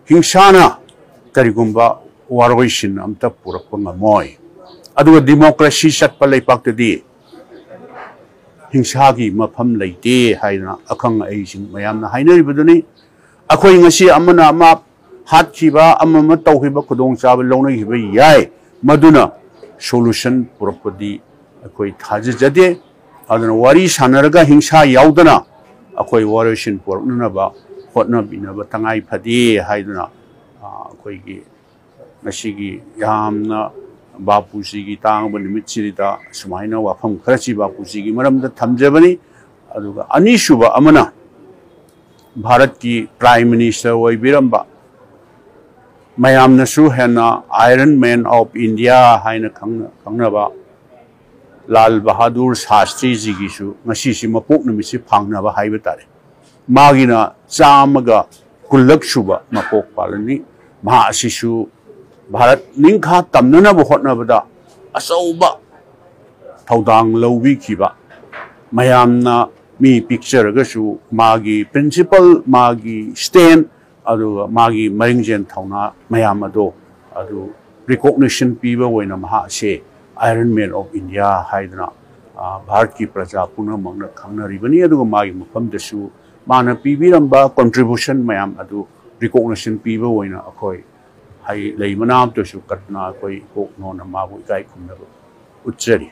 हिंसाना करिगुंबा वारोइसिन अमता पुरक्पा ngамoi aduga democracy chatpa leipakti हिंसा की मफम लेते हाइना अखंग ऐसिंग मयामना हाइनरिबदुनी अखोई ngasi amana ama hatkiba amama tawhiba khudong chab lawnagiba yai maduna solution purakpadi अखोई थाजजदे aduna wari sanaraga हिंसा यावदना अखोई वारोइसिन पुरक्नबा hotnabinaba tangai phadi haiduna अखोई की ngasi यामना बापूजी की तांग निमित्सिदा सुमाइना वाफम खरची बापूजी की मरमदा थमजबनी अदुगा अनीसुबा अमना भारत की प्राइम मिनिस्टर ओइबिरंबा मयामनसु हेना आयरन मैन ऑफ इंडिया हाइना खंगनबा लाल बहादुर शास्त्री जी गिसु ngasi मपोक नमिसि फांगनबा हाइबा तारे मागिना चामगा कुल्लकसुबा मपोक पालनी मा असिसु भारत निंखा तमनब होटनबदा अचौबा थौदांग लौबिखिबा मयामना मी पिक्चर गसु मागी प्रिंसिपल मागी स्टैंड अदु मागी मरिंगजेन थौना मयाम अदो अदु रिकॉग्निशन पीबा वइना महासे आयरन मैन ऑफ इंडिया हाइदना भारत की प्रजा पुनमंगना खंगनरिबनी अदु मागी मफमदसु माना पीबिरंबा कंट्रीब्यूशन मयाम अदु रिकॉग्निशन पीबा वइना अखोई हाई लेमनाम तो सु कटना कोई कोक नोन माबु इकाई खुमनब उच्चरी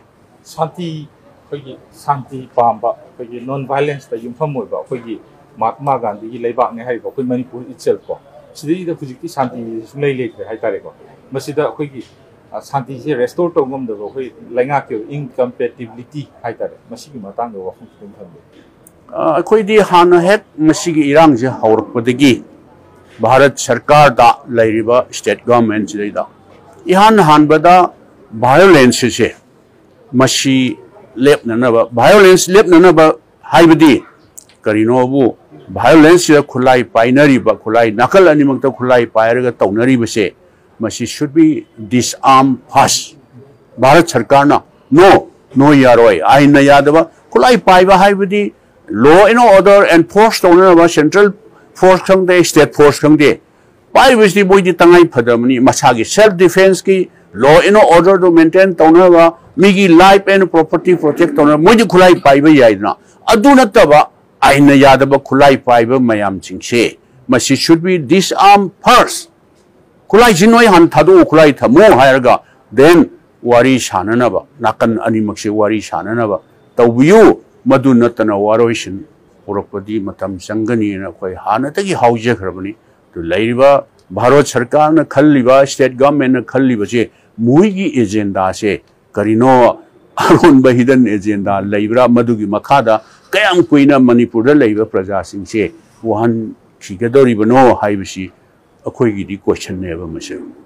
शांति पांबा कोई नॉन वायलेंस ता युमफम मोइबा कोई महात्मा गांधी की लेबाक ने हाइबा कोई मणिपुर इचल को सिदि दा खुजिकी शांति सुलै लेखरे हाइतारे को मसिदा कोई शांति से रेस्टोर तोगम दबो कोई लैंगा के इनकम्पैटिबिलिटी हाइतारे मसिगी मतांग दो वफम थम कोई दी हान हेक मसिगी इरांग जे हौरपदगी भारत सरकार दा लैरिबा स्टेट गवर्नमेंट जिदा इहान हानबदा वायलेंस से मसी लेपननबा वायलेंस लेपननबा हाइबदी करिनोबु वायलेंस खुलाई पाइनरिबा खुलाई नकल अनिमक्ता खुलाई पायरगा तौनरिबसे मसी should be disarm first Bharat सरकार ना नो यारोय आइन यादबा खुलाई पाइबा हाइबदी लॉ एंड ऑर्डर एनफोर्स तौनबा सेंट्रल फोर्स खंगदे स्टेट फोर्स खंगदे पाइबसि बोइदि तंगाई फदमनी मसागी सेल्फ डिफेंस की लॉ एंड ऑर्डर दो मेंटेन तौनबा मिगी लाइफ एंड प्रॉपर्टी प्रोटेक्ट तौन मोइदि खुलाई पाइबा याइना अदु नतबा आइन यादबा खुलाई पाइबा मयाम चिंगसे मसी शुड बी डिसआर्म फर्स्ट खुलाई जिनोय हन थादो खुलाई थमो हायरगा देन वारी साननबा नाकन अनिमक्से वारी साननबा तौबियु मदु नतना वारोइसिन पुरपदी मतम संगनी न कोई हानतगी हाउजेखरबनी तो लैरिबा भारत सरकार न खल्लिबा स्टेट गवर्नमेंट न खल्लिबा जे मुइगी एजेंडा से करिनो अरुन बहिदन एजेंडा लैब्रा मदुगी मखादा कयाम कुइना मणिपुर दा लैबा प्रजा सिंह से वहन खिगदोरिबनो हाइबसी अखोइगी दी क्वेश्चन नेबा मसे